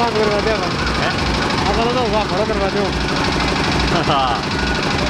करवा दिया हैं अगर तो वाह बड़ा करवा दो हाँ